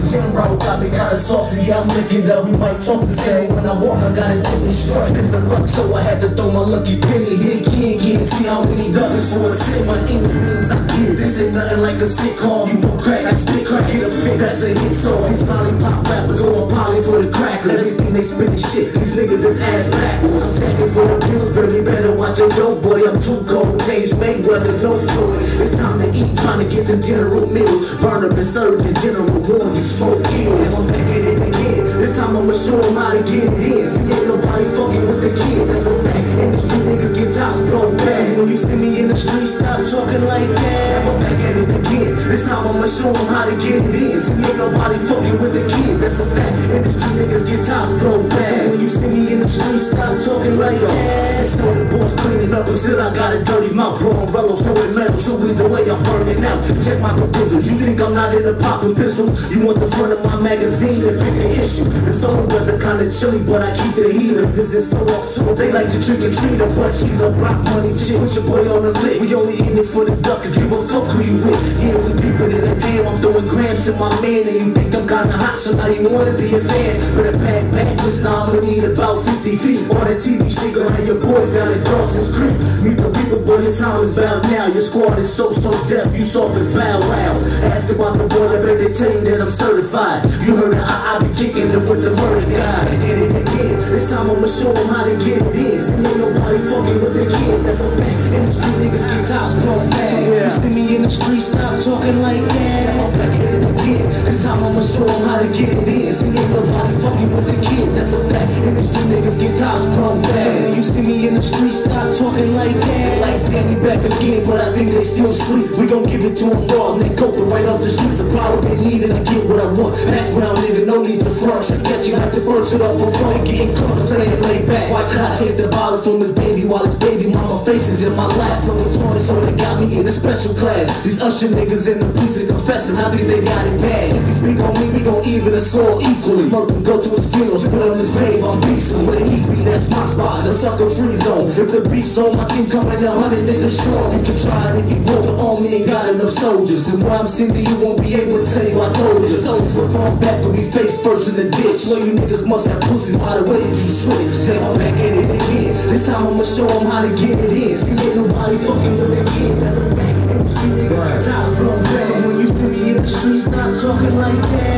gym route got me kinda saucy, yeah, I'm licking up. We might talk the same. When I walk, I got a different strut, different luck, so I had to throw my lucky penny. Hit again, see how many duckers for a cent. My enemies, I get this ain't nothing like a sitcom. You won't crack, I spit crack, get a fit, that's a hit song. These lollipop rappers go a poly for the crackers. Everything they spit is shit, these niggas is ass backwards. I'm taking for the pills, girl, you better watch your dope, boy. I'm too cold, James Mayweather, no fluid. It's time to eat, trying to get the general meals. Burn them and serve the general warm, you smoke kill. And I'm back at it again, this time I'ma show them how to get it in. See, ain't nobody fucking with the kid, that's a fact. Industry niggas get tops blown back. So when you see me in the street, stop talking like that. I'm back at it again, this time I'ma show them how to get it in. See, ain't nobody fucking with the kid, that's a fact. Industry niggas get tops blown back. So when you see me in the street, stop talking like that. It's no the boy cleaning up, but still I got a dirty mouth. Growing rellows, throwing metal, so either way I'm burning out. Check my credentials, you think I'm not into popping pistols? You want the front of my magazine to pick an issue. The summer weather kinda chilly, but I keep the heater, cause it's so off too. They like to trick and treat her, but she's a block money chick. Put your boy on the lick, we only in it for the duckers, give a fuck who you with. Yeah, we deeper than a damn, I'm throwing grams to my man, and you think I'm kinda hot, so now you wanna be a fan. But a bad this time I'ma need about 50 feet. On that TV shit, gonna have your boys down at Dawson's Creek. Meet the people, boy, your time is bound now. Your squad is so deaf, you soft as Bow Wow. Ask about the boy, I bet they tell you that I'm certified. You heard that I be kicking it with the murder guys. Hit it again, this time I'ma show them how to get it in. See, ain't nobody fucking with the kid, that's a fact. Industry niggas get tops blown back. So when you see me in the street, stop talking like that. I'm back at it again, this time I'ma show them how to get it in. See, ain't nobody fucking with the kid, that's a fact. Industry niggas get tops blown back. So when you see me in the street, stop talking like that. Like Danny back again, but I think they still sleep. We gon' give it to them raw, and they coke right off the streets. Apply what they need and I get what I want. Background nigga, no need to front. Should catch you like the first it up for point. Getting caught, playing laid back. Why can't I take the bottle from his baby while his baby mama faces in my lap? From the toilet, so they got me in a special class. These usher niggas in the police are confessing, I think they got it bad. If he speak on me, we gon' even the score equally. Murder go to his funeral, spit on his grave, I'm beastin'. Where he be, that's my spot, the sucker free zone. If the beef's on my team, coming 100 niggas strong. You can try it if you broke the army, ain't got enough soldiers. And where I'm sitting, you won't be able to tell you I told you. Soldiers will fall back when we face first in the ditch. So you niggas must have pussy by the way that you switch. Then I'm back at it again, this time I'ma show them how to get it in. See, ain't nobody fucking with the kid, that's a fact. Industry niggas got tops blown back. So when you see me in the street, stop talking like that.